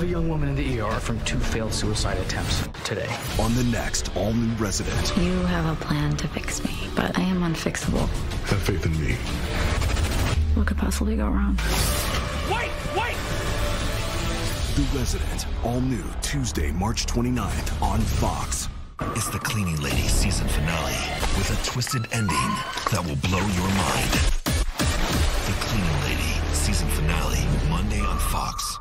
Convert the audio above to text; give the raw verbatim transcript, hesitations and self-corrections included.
of a young woman in the E R from two failed suicide attempts today. On the next all-new Resident. You have a plan to fix me, but I am unfixable. Have faith in me. What could possibly go wrong? Wait! Wait! The Resident, all new Tuesday, March twenty-ninth on Fox. It's the Cleaning Lady season finale with a twisted ending that will blow your mind. The Cleaning Lady season finale, Monday on Fox.